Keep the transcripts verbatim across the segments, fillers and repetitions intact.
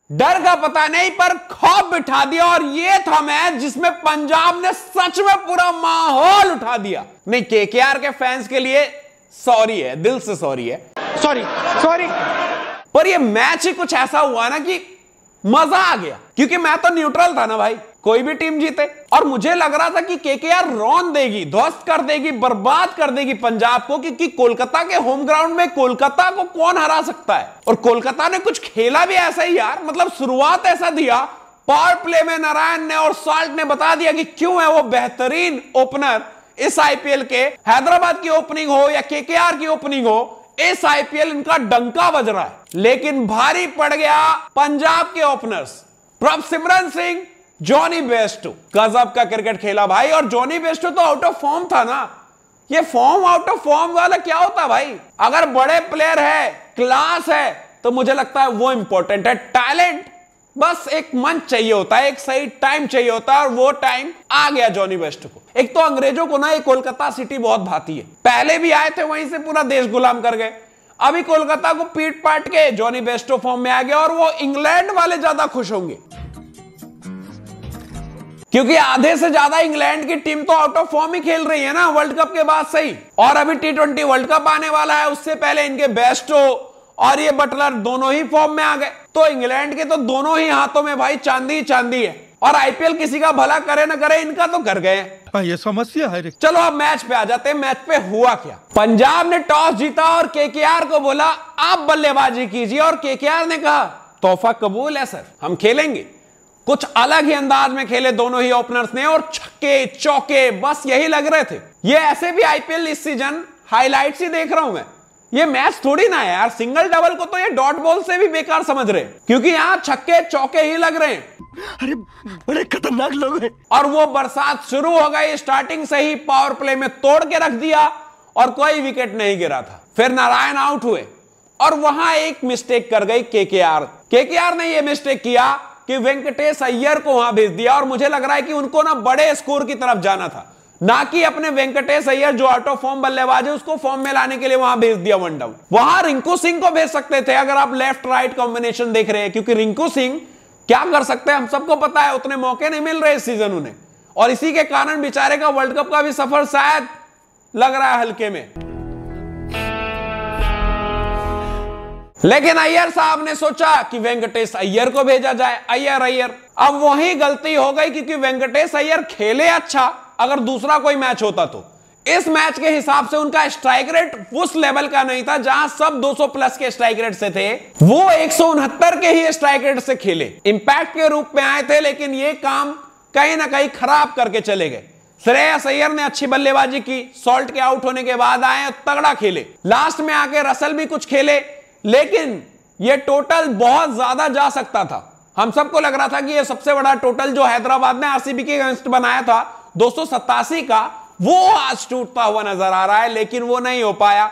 डर का पता नहीं पर खौफ बिठा दिया, और ये था मैच जिसमें पंजाब ने सच में पूरा माहौल उठा दिया। नहीं, केकेआर के फैंस के लिए सॉरी है, दिल से सॉरी है, सॉरी सॉरी। पर ये मैच ही कुछ ऐसा हुआ ना कि मजा आ गया, क्योंकि मैं तो न्यूट्रल था ना भाई, कोई भी टीम जीते, और मुझे लग रहा था कि केकेआर रौन देगी, ध्वस्त कर देगी, बर्बाद कर देगी पंजाब को, क्योंकि कोलकाता के होम ग्राउंड में कोलकाता को कौन हरा सकता है। और कोलकाता ने कुछ खेला भी ऐसा ही यार, मतलब शुरुआत ऐसा दिया, पावर प्ले में नारायण ने और साल्ट ने बता दिया कि क्यों है वो बेहतरीन ओपनर इस आईपीएल के। हैदराबाद की ओपनिंग हो या केकेआर की ओपनिंग हो, इस आईपीएल इनका डंका बज रहा है। लेकिन भारी पड़ गया पंजाब के openers Prabhsimran Singh, Jonny Bairstow. गजब का क्रिकेट खेला भाई, और जॉनी बेस्टो तो आउट ऑफ फॉर्म था ना। ये फॉर्म आउट ऑफ फॉर्म वाला क्या होता है भाई? अगर बड़े प्लेयर है, क्लास है, तो मुझे लगता है वो इंपॉर्टेंट है। टैलेंट बस एक मंच चाहिए होता है, एक सही टाइम चाहिए होता है, और वो टाइम आ गया जॉनी बेस्टो को। एक तो अंग्रेजों को ना ये कोलकाता सिटी बहुत भाती है, पहले भी आए थे वहीं से पूरा देश गुलाम कर गए, अभी कोलकाता को पीट पाट के जॉनी बेस्टो फॉर्म में आ गया, और वो इंग्लैंड वाले ज्यादा खुश होंगे, क्योंकि आधे से ज्यादा इंग्लैंड की टीम तो आउट ऑफ फॉर्म ही खेल रही है ना वर्ल्ड कप के बाद से ही। और अभी टी ट्वेंटी वर्ल्ड कप आने वाला है, उससे पहले इनके बेस्टो और ये बटलर दोनों ही फॉर्म में आ गए। तो इंग्लैंड के तो दोनों ही हाथों में भाई चांदी चांदी है, और आईपीएल किसी का भला करे ना करे, इनका तो कर गए। ये समस्या है। चलो अब मैच पे आ जाते हैं। मैच पे हुआ क्या? पंजाब ने टॉस जीता और केकेआर को बोला आप बल्लेबाजी कीजिए, और केकेआर ने कहा तोहफा कबूल है सर, हम खेलेंगे। कुछ अलग ही अंदाज में खेले दोनों ही ओपनर्स ने, और छक्के चौके बस यही लग रहे थे। ये ऐसे भी आईपीएल इस सीजन हाइलाइट्स ही देख रहा हूं मैं, ये मैच थोड़ी ना है यार। सिंगल डबल को तो ये डॉट बॉल से भी बेकार समझ रहे, क्योंकि यहां छक्के चौके ही लग रहे हैं। अरे बड़े खतरनाक लोग हैं। और वो बरसात शुरू हो गई, स्टार्टिंग से ही पावर प्ले में तोड़ के रख दिया, और कोई विकेट नहीं गिरा था। फिर नारायण आउट हुए, और वहां एक मिस्टेक कर गई केकेआर। केकेआर ने ये मिस्टेक किया कि वेंकटेश अय्यर को वहां भेज दिया, और मुझे लग रहा है कि उनको ना बड़े स्कोर की तरफ जाना था, ना कि अपने वेंकटेश अय्यर जो आउट ऑफ फॉर्म बल्लेबाज है उसको फॉर्म में लाने के लिए वहां भेज दिया वन डाउन। वहां रिंकू सिंह को भेज सकते थे अगर आप लेफ्ट राइट कॉम्बिनेशन देख रहे हैं, क्योंकि रिंकू सिंह क्या कर सकते हैं हम सबको पता है, उतने मौके नहीं मिल रहे इस सीजन उन्हें, और इसी के कारण बेचारे का वर्ल्ड कप का भी सफर शायद लग रहा है हल्के में। लेकिन अय्यर साहब ने सोचा कि वेंकटेश अय्यर को भेजा जाए। अय्यर अय्यर अब वही गलती हो गई, क्योंकि वेंकटेश अय्यर खेले अच्छा अगर दूसरा कोई मैच होता तो। इस मैच के हिसाब से उनका स्ट्राइक रेट उस लेवल का नहीं था, जहां सब दो सौ प्लस के स्ट्राइक रेट से थे, वो एक सौ उनहत्तर के ही स्ट्राइक रेट से खेले। इंपैक्ट के रूप में आए थे, लेकिन ये काम कहीं ना कहीं खराब करके चले गए। श्रेयस अय्यर ने अच्छी बल्लेबाजी की, सॉल्ट के आउट होने के बाद आए, तगड़ा खेले। लास्ट में आके रसल भी कुछ खेले, लेकिन ये टोटल बहुत ज्यादा जा सकता था। हम सबको लग रहा था कि ये सबसे बड़ा टोटल जो हैदराबाद ने आरसीबी के अगेंस्ट बनाया था दो सौ सत्तासी का, वो आज टूटता हुआ नजर आ रहा है, लेकिन वो नहीं हो पाया।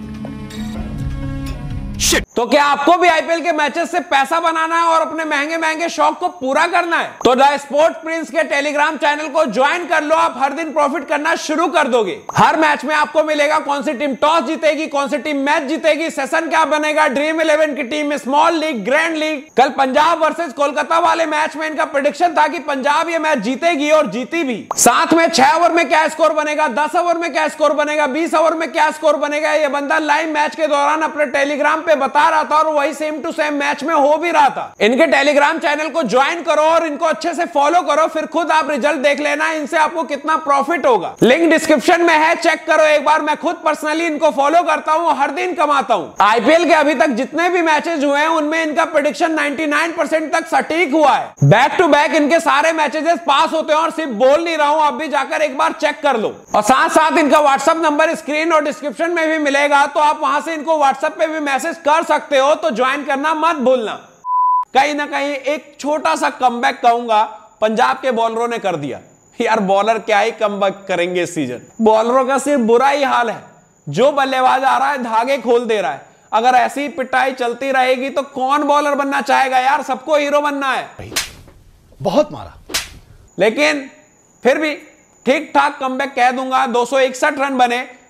Shit. तो क्या आपको भी आईपीएल के मैचेस से पैसा बनाना है और अपने महंगे महंगे शौक को पूरा करना है? तो द स्पोर्ट प्रिंस के टेलीग्राम चैनल को ज्वाइन कर लो, आप हर दिन प्रॉफिट करना शुरू कर दोगे। हर मैच में आपको मिलेगा कौन सी टीम टॉस जीतेगी, कौन सी टीम मैच जीतेगी, सेशन क्या बनेगा, ड्रीम इलेवन की टीम में, स्मॉल लीग, ग्रैंड लीग। कल पंजाब वर्सेस कोलकाता वाले मैच में इनका प्रेडिक्शन था कि पंजाब ये मैच जीतेगी, और जीती भी। साथ में छह ओवर में क्या स्कोर बनेगा, दस ओवर में क्या स्कोर बनेगा, बीस ओवर में क्या स्कोर बनेगा, ये बंदा लाइव मैच के दौरान अपने टेलीग्राम पे बता रहा था, और वही सेम टू सेम मैच में हो भी रहा था। इनके टेलीग्राम चैनल को ज्वाइन करो और इनको अच्छे से फॉलो करो, फिर खुद आप रिजल्ट देख लेना इनसे आपको कितना प्रॉफिट होगा। लिंक डिस्क्रिप्शन में है, चेक करो एक बार। मैं खुद पर्सनली इनको फॉलो करता हूं, हर दिन कमाता हूं। आईपीएल के अभी तक जितने भी मैचेस हुए हैं उनमें इनका प्रेडिक्शन निन्यानवे परसेंट तक सटीक हुआ है। बैक टू बैक इनके सारे मैचेस पास होते हैं, और सिर्फ बोल नहीं रहा हूं, आप भी जाकर एक बार चेक कर लो। और साथ साथ इनका व्हाट्सएप नंबर स्क्रीन और डिस्क्रिप्शन में भी मिलेगा, तो आप वहां से इनको व्हाट्सएप पे भी मैसेज कर सकते हो, तो ज्वाइन करना मत भूलना। कहीं ना कहीं एक छोटा सा कमबैक कहूंगा पंजाब के बॉलरों ने कर दिया यार। बॉलर क्या ही कमबैक करेंगे इस सीजन, बॉलरों का सिर्फ बुरा ही हाल है। जो बल्लेबाज आ रहा है धागे खोल दे रहा है। अगर ऐसी पिटाई चलती रहेगी तो कौन बॉलर बनना चाहेगा यार, सबको हीरो बनना है। बहुत मारा, लेकिन फिर भी ठीक ठाक कमबैक कह दूंगा। दो सौ इकसठ रन बने,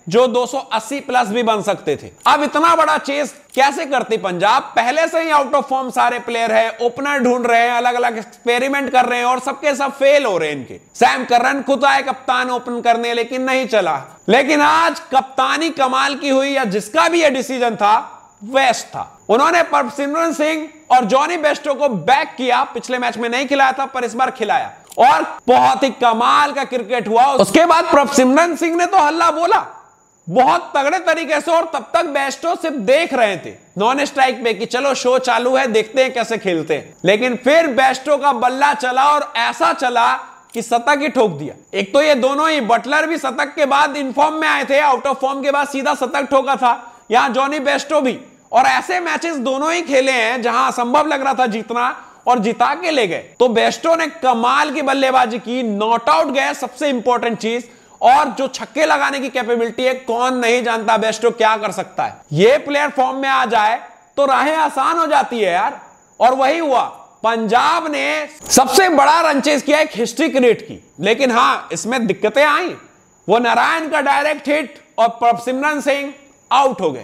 जो दो सौ अस्सी प्लस भी बन सकते थे। अब इतना बड़ा चेस कैसे करती पंजाब? पहले से ही आउट ऑफ फॉर्म सारे प्लेयर है, ओपनर ढूंढ रहे हैं, अलग अलग एक्सपेरिमेंट कर रहे हैं और सबके सब फेल हो रहे हैं इनके। सैम करन खुद आए कप्तान ओपन करने, लेकिन नहीं चला। लेकिन आज कप्तानी कमाल की हुई, या जिसका भी यह डिसीजन था वेस्ट था। उन्होंने प्रभसिमरन सिंह और जॉनी बेस्टो को बैक किया। पिछले मैच में नहीं खिलाया था पर इस बार खिलाया और बहुत ही कमाल का क्रिकेट हुआ। उसके बाद प्रभसिमरन सिंह ने तो हल्ला बोला बहुत तगड़े तरीके से, और तब तक बेस्टो सिर्फ देख रहे थे नॉन स्ट्राइक पे कि चलो शो चालू है, देखते हैं कैसे खेलते हैं। लेकिन फिर बेस्टो का बल्ला चला और ऐसा चला कि शतक ही ठोक दिया। एक तो ये दोनों ही, बटलर भी शतक के बाद इनफॉर्म में आए थे, आउट ऑफ फॉर्म के बाद सीधा शतक ठोका था, यहां जॉनी बेस्टो भी। और ऐसे मैचेस दोनों ही खेले हैं जहां असंभव लग रहा था जीतना और जिता के ले गए। तो बेस्टो ने कमाल की बल्लेबाजी की, नॉट आउट गए, सबसे इंपॉर्टेंट चीज। और जो छक्के लगाने की कैपेबिलिटी है, कौन नहीं जानता बेस्टो क्या कर सकता है। ये प्लेयर फॉर्म में आ जाए तो राहें आसान हो जाती है यार। और वही हुआ, पंजाब ने सबसे बड़ा रन चेज किया, एक हिस्ट्री क्रिएट की। लेकिन हां, इसमें दिक्कतें आई। वो नारायण का डायरेक्ट हिट और प्रभसिमरन सिंह आउट हो गए।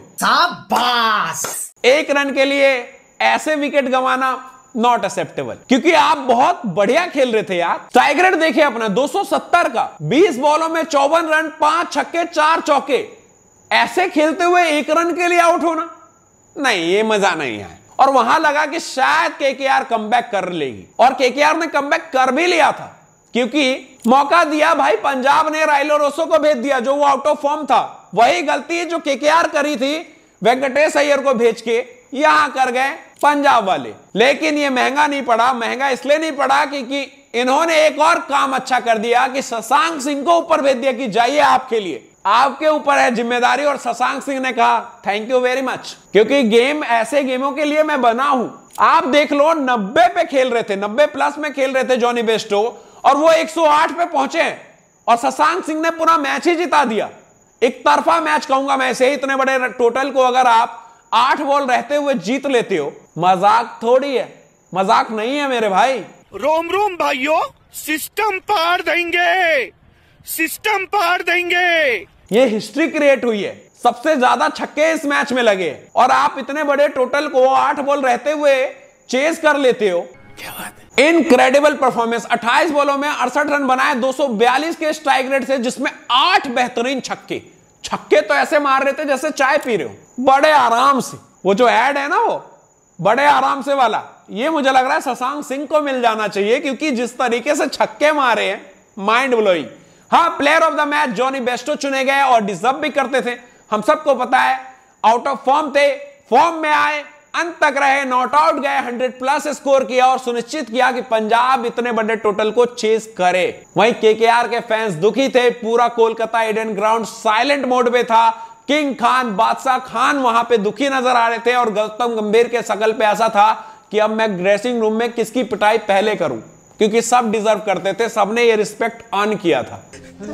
शाबाश! एक रन के लिए ऐसे विकेट गंवाना नॉट एक्सेप्टेबल, क्योंकि आप बहुत बढ़िया खेल रहे थे यार। स्ट्राइक रेट देखिए अपना दो सौ सत्तर का, बीस बॉलों में चौवन रन, पांच छक्के, चार चौके। ऐसे खेलते हुए एक रन के लिए आउट होना, नहीं, ये मजा नहीं है। और वहां लगा कि शायद केकेआर कमबैक कर लेगी, और केकेआर ने कमबैक कर भी लिया था, क्योंकि मौका दिया भाई। पंजाब ने राइलो रोसो को भेज दिया जो वो आउट ऑफ फॉर्म था। वही गलती जो केकेआर करी थी, वेंकटेश अय्यर को भेज के यहां कर गए पंजाब वाले। लेकिन ये महंगा नहीं पड़ा। महंगा इसलिए नहीं पड़ा क्योंकि इन्होंने एक और काम अच्छा कर दिया कि शशांक सिंह को ऊपर भेज दिया कि जाइए, आपके लिए, आपके ऊपर है जिम्मेदारी। और शशांक सिंह ने कहा थैंक यू वेरी मच, क्योंकि गेम ऐसे गेमों के लिए मैं बना हूं। आप देख लो, नब्बे पे खेल रहे थे, नब्बे प्लस में खेल रहे थे जॉनी बेस्टो, और वो एक सौ आठ पे पहुंचे और शशांक सिंह ने पूरा मैच ही जिता दिया। एक तरफा मैच कहूंगा मैं इसे, इतने बड़े टोटल को अगर आप आठ बॉल रहते हुए जीत लेते हो, मजाक थोड़ी है, मजाक नहीं है मेरे भाई। रोम रोम भाइयों, सिस्टम पार देंगे, सिस्टम पार देंगे। ये हिस्ट्री क्रिएट हुई है, सबसे ज्यादा छक्के इस मैच में लगे, और आप इतने बड़े टोटल को आठ बॉल रहते हुए चेस कर लेते हो। क्या बात है, इनक्रेडिबल परफॉर्मेंस। अट्ठाईस बॉलों में अड़सठ रन बनाए, दो सौ बयालीस के स्ट्राइक रेट से, जिसमें आठ बेहतरीन छक्के। छक्के तो ऐसे मार रहे थे जैसे चाय पी रहे हो, बड़े आराम से। वो जो ऐड है ना, वो बड़े आराम से वाला, ये मुझे लग रहा है शशांक सिंह को मिल जाना चाहिए, क्योंकि जिस तरीके से छक्के मारे हैं, माइंड ब्लोइंग। हाँ, player of the match Jonny Bairstow चुने गए और डिजर्व भी करते थे, हम सबको पता है। आउट ऑफ फॉर्म थे, फॉर्म में आए, अंत तक रहे, नॉट आउट गए, हंड्रेड प्लस स्कोर किया और सुनिश्चित किया कि पंजाब इतने बड़े टोटल को चेस करे। वहीं केकेआर के फैंस दुखी थे, पूरा Kolkata Eden ground silent mode पे था। किंग खान, बादशाह खान वहां पे दुखी नजर आ रहे थे, और गौतम गंभीर के शकल पे ऐसा था कि अब मैं ड्रेसिंग रूम में किसकी पिटाई पहले करूं, क्योंकि सब डिजर्व करते थे, सबने ये रिस्पेक्ट अर्न किया था।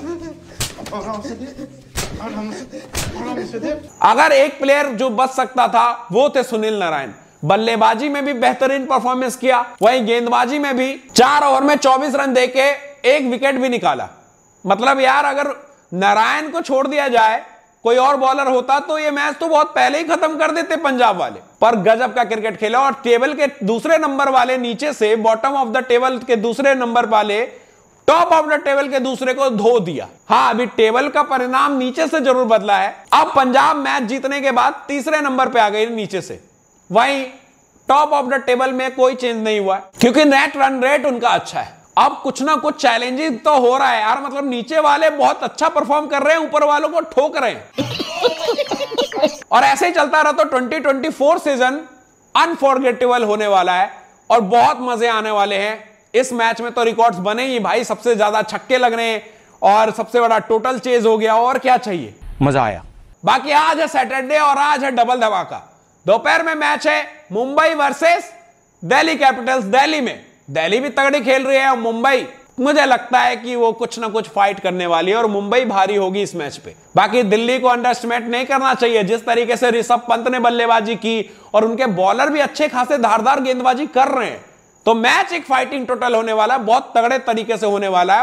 अगर एक प्लेयर जो बच सकता था वो थे सुनील नारायण। बल्लेबाजी में भी बेहतरीन परफॉर्मेंस किया, वहीं गेंदबाजी में भी चार ओवर में चौबीस रन देके एक विकेट भी निकाला। मतलब यार, अगर नारायण को छोड़ दिया जाए, कोई और बॉलर होता तो ये मैच तो बहुत पहले ही खत्म कर देते पंजाब वाले। पर गजब का क्रिकेट खेला, और टेबल के दूसरे नंबर वाले नीचे से, बॉटम ऑफ द टेबल के दूसरे नंबर वाले टॉप ऑफ द टेबल के दूसरे को धो दिया। हाँ, अभी टेबल का परिणाम नीचे से जरूर बदला है। अब पंजाब मैच जीतने के बाद तीसरे नंबर पे आ गई नीचे से, वहीं टॉप ऑफ द टेबल में कोई चेंज नहीं हुआ, क्योंकि नेट रन रेट उनका अच्छा है। अब कुछ ना कुछ चैलेंजिंग तो हो रहा है यार, मतलब नीचे वाले बहुत अच्छा परफॉर्म कर रहे हैं, ऊपर वालों को ठोक रहे हैं। और ऐसे ही चलता रहा तो twenty twenty four season unforgettable होने वाला है और बहुत मजे आने वाले हैं। इस मैच में तो रिकॉर्ड्स बने ही भाई, सबसे ज्यादा छक्के लगने और सबसे बड़ा टोटल चेज हो गया, और क्या चाहिए, मजा आया। बाकी आज है सैटरडे और आज है डबल धमाका। दोपहर में मैच है मुंबई वर्सेस दिल्ली कैपिटल्स। दिल्ली में दिल्ली भी तगड़ी खेल रही है, और मुंबई, मुझे लगता है कि वो कुछ ना कुछ फाइट करने वाली है और मुंबई भारी होगी इस मैच पे। बाकी दिल्ली को अंडरएस्टिमेट नहीं करना चाहिए, जिस तरीके से ऋषभ पंत ने बल्लेबाजी की और उनके बॉलर भी अच्छे खासे धारदार गेंदबाजी कर रहे हैं, तो मैच एक फाइटिंग टोटल होने वाला है, बहुत तगड़े तरीके से होने वाला है। और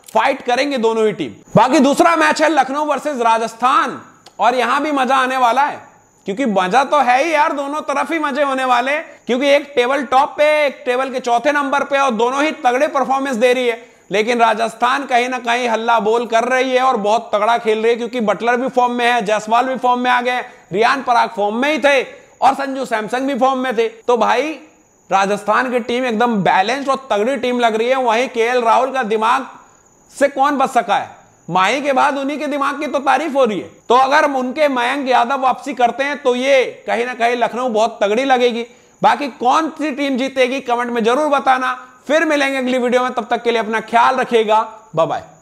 फाइट करेंगे दोनों ही टीम। बाकी दूसरा मैच है लखनऊ वर्सेस राजस्थान, और यहां भी मजा आने वाला है, क्योंकि मजा तो है ही यार, दोनों तरफ ही मजे होने वाले, क्योंकि एक टेबल टॉप पे, एक टेबल के चौथे नंबर पे, और दोनों ही तगड़े परफॉर्मेंस दे रही है। लेकिन राजस्थान कहीं ना कहीं हल्ला बोल कर रही है और बहुत तगड़ा खेल रही है, क्योंकि बटलर भी फॉर्म में है, जायसवाल भी फॉर्म में आ गए, रियान पराग फॉर्म में ही थे और संजू सैमसन भी फॉर्म में थे। तो भाई राजस्थान की टीम एकदम बैलेंस्ड और तगड़ी टीम लग रही है। वहीं केएल राहुल का दिमाग से कौन बच सका है, माही के बाद उन्हीं के दिमाग की तो तारीफ हो रही है। तो अगर उनके मयंक यादव वापसी करते हैं तो ये कहीं ना कहीं लखनऊ बहुत तगड़ी लगेगी। बाकी कौन सी टीम जीतेगी कमेंट में जरूर बताना। फिर मिलेंगे अगली वीडियो में, तब तक के लिए अपना ख्याल रखिएगा, बाय बाय।